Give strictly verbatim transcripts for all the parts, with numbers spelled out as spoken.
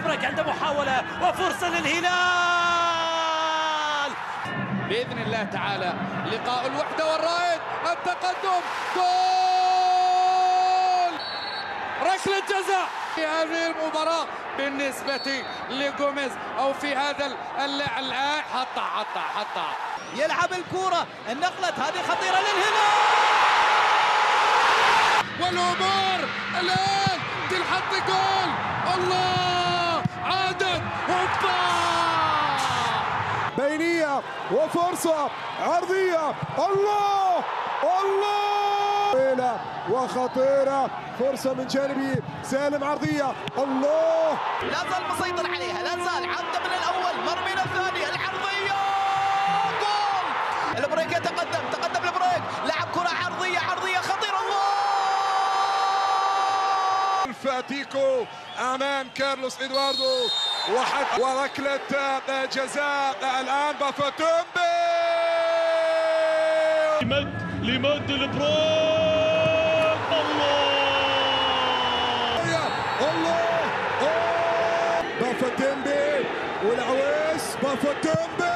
البريك عند محاولة وفرصة للهلال بإذن الله تعالى. لقاء الوحدة والرائد، التقدم، جول، ركلة جزاء في هذه المباراة بالنسبة لجوميز أو في هذا اللاعب. حطها حطها حطها يلعب الكرة، النقلة هذه خطيرة للهلال والأمور الآن تلحق جول. الله، عادت، هوبا، بينية وفرصة عرضية، الله الله وخطيرة، فرصة من جانبي سالم، عرضية، الله، لا زال مسيطر عليها، لا زال عدى من الأول، مر من الثاني، العرضية، جول. البريك يتقدم، تقدم البريك، لعب كرة عرضية، عرضية خطيرة، الله. فاتيكو امام كارلوس ادواردو وحد وركلة جزاء الان بافاتومبي، لمد لمد البروك، الله الله بافاتومبي والعويس، بافاتومبي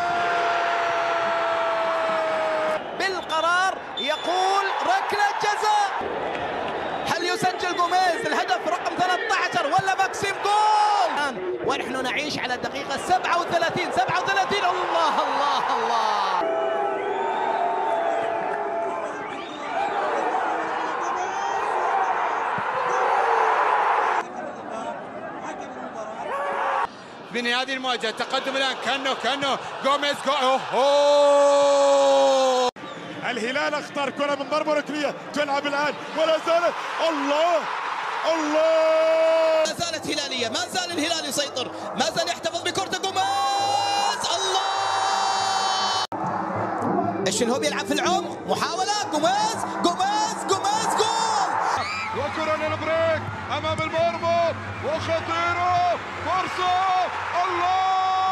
بالقرار يقول ركلة جزاء. هل يسجل جوميز الهدف رقم ثلاثة عشر ولا ماكسيم جول؟ ونحن نعيش على الدقيقة سبعة وثلاثين سبعة وثلاثين. الله الله الله. من هذه المواجهة تقدم الآن كانو كانو جوميز جو. أوه. الهلال اختار كرة من ضربة ركنية تلعب الآن ولا زالت، الله الله، ما زالت هلالية، ما زال الهلال يسيطر، ما زال يحتفظ بكرة جوميز، الله. الشنهوب يلعب في العمق، محاولة، جوميز جوميز جوميز، جول. وكرة للبريك أمام المرمى وخطيرة، فرصة، الله،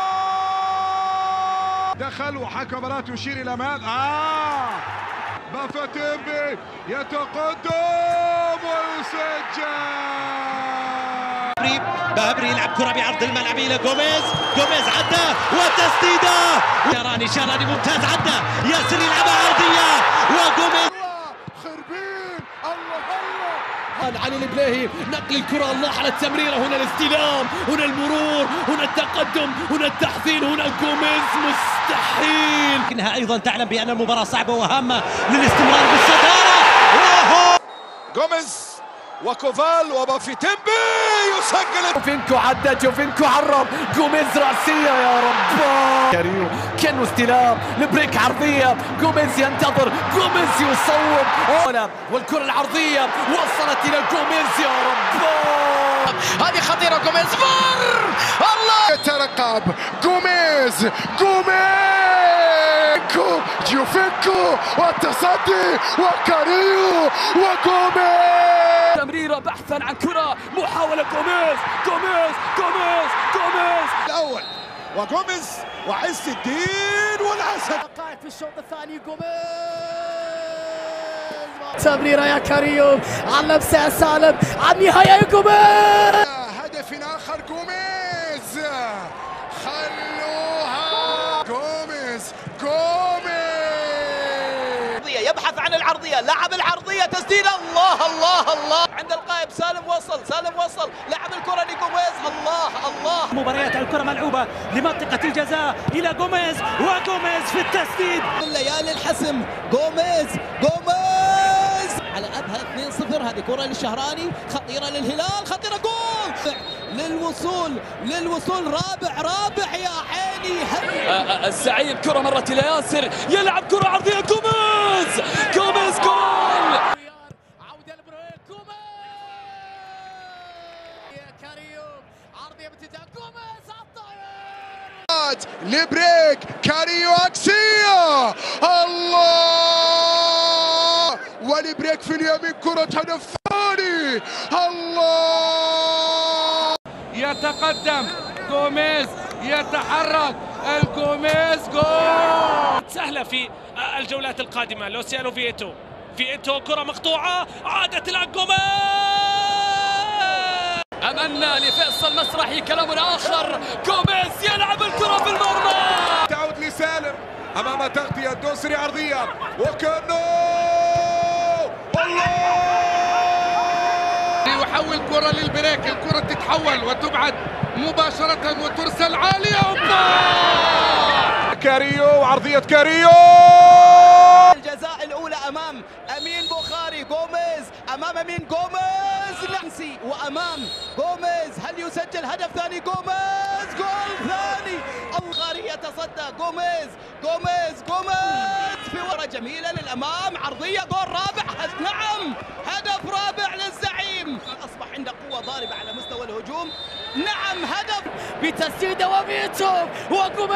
دخل وحكم مباراة يشير إلى ماذا؟ آه بافاتومبي يتقدم ويسجل. بابري يلعب كرة بعرض الملعب إلى جوميز، جوميز عدى وتسديدة، شاراني شاراني ممتاز، عدى ياسر يلعبها عرضية وجوميز خربين، الله الله، علي البلاهي، نقل الكرة، الله على التمريرة، هنا الاستلام، هنا المرور، هنا التقدم، هنا التحسين، هنا جوميز مستحيل. لكنها أيضا تعلم بأن المباراة صعبة وهامة للاستمرار بالصدارة. جوميز وكوفال وبافاتومبي يسجل. جوفينكو عدى، جوفينكو عرب، جوميز رأسية، يا رب. كاريو كانوا استلام، البريك عرضية، جوميز ينتظر، جوميز يصوب، والكرة العرضية وصلت إلى جوميز، يا رب. هذه خطيرة، جوميز فر، الله، يترقب جوميز، جوميز جوفينكو والتصدي وكاريو وجوميز، تمريرة بحثا عن كرة، محاولة، جوميز جوميز جوميز جوميز الأول وجوميز وعز الدين والعسل. دقائق في الشوط الثاني، جوميز تمريرة يا كريم على نفسه يا سالم، على النهاية يا جوميز. هدف آخر، جوميز خلوها، جوميز جوميز يبحث عن العرضية، لعب العرضية، تسديدة، الله الله الله، عند القائم سالم وصل، سالم وصل، لعب الكرة لجوميز، الله الله. مباريات الكرة ملعوبة لمنطقة الجزاء إلى جوميز، وجوميز في التسديد. الليالي الحسم، جوميز جوميز على أبها اثنين صفر. هذه كرة للشهراني، خطيرة للهلال، خطيرة، جول للوصول للوصول رابع رابع يا عيني. الزعيم كرة مرت إلى ياسر، يلعب كرة عرضية، جوميز جوميز، جول. عودة البريك، جوميز، كاريو، عرضية بامتداد، جوميز على الطائر، لبريك، كاريو أكسية، الله، ولبريك في اليمين، كرة هدف ثاني، الله، يتقدم جوميز، يتحرك الجوميز، جول. سهلة في الجولات القادمة. لوسيانو فييتو، فييتو كرة مقطوعة، عادت إلى جوميز، أمامنا لفيصل مسرحي كلام آخر. جوميز يلعب الكرة في المرمى. تعود لسالم أمام تغطية دوسري عرضية وكانو الله يحول كرة للبريك. الكرة تتحول وتبعد مباشرة وترسل عالية. كاريو وعرضية كاريو. الجزاء الأولى أمام أمين بوخاري. جوميز أمام أمين جوميز لمسي وأمام جوميز. هل يسجل هدف ثاني؟ جوميز جول ثاني. بوخاري يتصدى. جوميز جوميز جوميز في ورا جميلة للأمام. عرضية جول رابع. نعم هدف رابع للزعيم. أصبح عنده قوة ضاربة على مستوى الهجوم. نعم هدف بتسديدة وميتو وجوميز.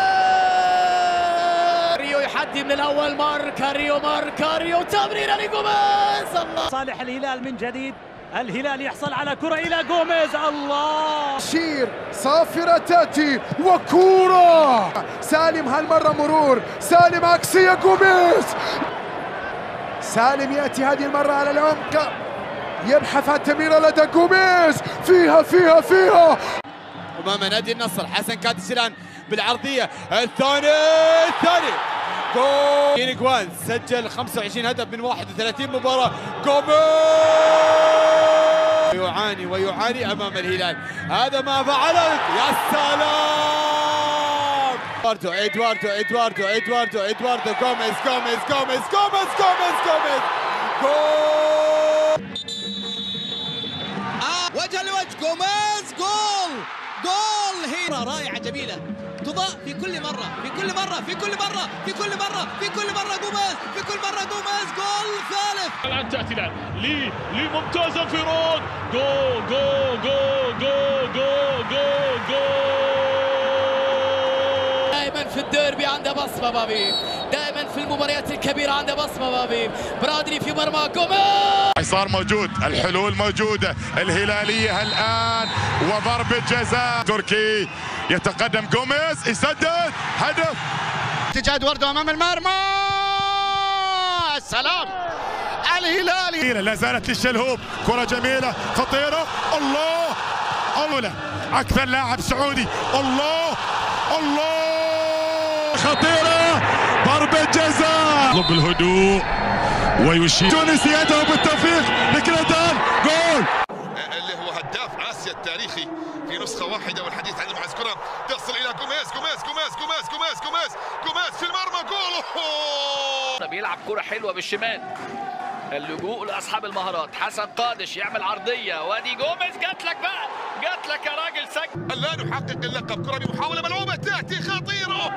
كاريو يحدي من الأول. مار كاريو مار كاريو تمريرة لجوميز. الله. صالح الهلال من جديد. الهلال يحصل على كرة إلى جوميز. الله. شير صافرة تأتي وكورة. سالم هالمرة مرور. سالم عكسية جوميز. سالم يأتي هذه المرة على العمق. يبحث عن تمريرة لدى جوميز. فيها فيها فيها. أمام نادي النصر. حسن كادسلان بالعرضية. الثاني الثاني جول. إينيغوان سجل خمسة وعشرين هدف من واحد وثلاثين مباراة. جوميز يعاني ويعاني أمام الهلال. هذا ما فعله. يا سلام. إدواردو إدواردو إدواردو إدواردو إدواردو جوميز جوميز جوميز جوميز جوميز جوميز جول. آه وجه لوجه. جوميز جول جول. هي رائعة جميلة تضاء في كل مرة في كل مرة في كل مرة في كل مرة في كل مرة. جوميز في كل مرة. جوميز جول ثالث. الآن تأتي الآن لي لي ممتازة انفراد. جول جول جول جول جول جول جول. دائما في الديربي عنده بصمة بابي. دائما في المباريات الكبيرة عنده بصمة بابي. برادلي في مرمى. جوميز. صار موجود. الحلول موجودة. الهلالية الآن وضربة جزاء. تركي يتقدم. جوميز يسدد هدف. اتجاه إدواردو أمام المرمى. السلام. الهلالي لا زالت للشلهوب. كرة جميلة خطيرة. الله الله أكثر لاعب سعودي. الله الله خطيرة. ضربة جزاء. طلب الهدوء ويشير. تونس يدعو بالتوفيق لكريدان. جول. اللي هو هداف آسيا التاريخي في نسخة واحدة. والحديث عن معز كرة تصل إلى جوميز جوميز جوميز جوميز جوميز جوميز جوميز في المرمى. جول. بيلعب كرة حلوة بالشمال. اللجوء لأصحاب المهارات. حسن قادش يعمل عرضية. وادي جوميز. جات لك بقى جات لك يا راجل. سجل. الآن نحقق اللقب. كرة بمحاولة ملعوبة تأتي خطيرة.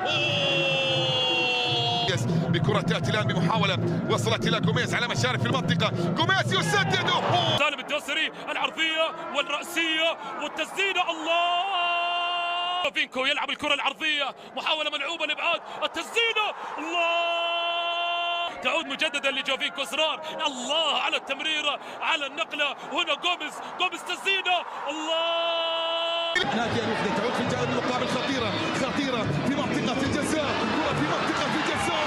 بكرة تأتي الآن بمحاولة وصلت إلى جوميز على مشارف في المنطقة. جوميز يسدد. سالم الدوسري العرضية والرأسية والتسديدة. الله. جوفينكو يلعب الكرة العرضية. محاولة ملعوبة لإبعاد التسديدة. الله. تعود مجددا لجوفينكو. إصرار. الله على التمريرة على النقلة. هنا جوميز جوميز تسديدة. الله. نادي الوفد تعود في الجانب المقابل. خطيرة خطيرة في منطقة الجزاء. كرة في منطقة الجزاء.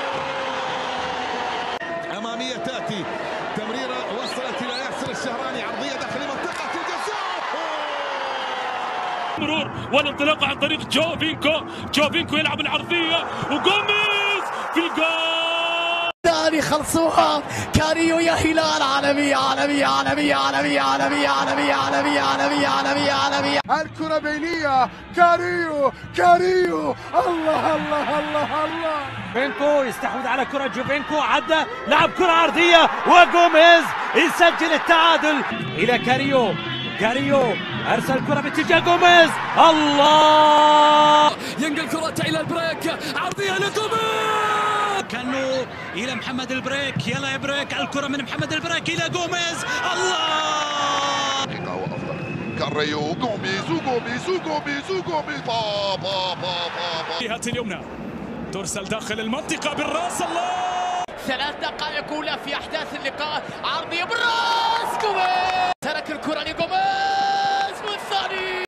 أمامية تأتي. تمريرة وصلت إلى ياسر الشهراني. عرضية داخل منطقة الجزاء. مرور والانطلاقة عن طريق جوفينكو. جوفينكو يلعب العرضية وجوميز في الجول. ثاني خلصوها. كاريو يا هلال. عالمية عالمية عالمية عالمية عالمية عالمية عالمية عالمية عالمية عالمية. الكرة بينية. كاريو كاريو. الله الله الله الله. جوفينكو يستحوذ على كرة. جوفينكو عدى لعب كرة عرضية وجوميز يسجل التعادل إلى كاريو. كاريو أرسل كرة باتجاه جوميز. الله. ينقل كرة إلى البريك. عرضية لجوميز. كانو إلى محمد البريك. يلا يا بريك. الكرة من محمد البريك إلى جوميز. الله. دقيقة وأفضل. كاريو جوميز وجوميز وجوميز وجوميز. با با با با. جهة اليمنى ترسل داخل المنطقة بالراس. الله. ثلاث دقائق أولى في أحداث اللقاء. عرضية بالراس. جوميز ترك الكرة لجوميز والثاني.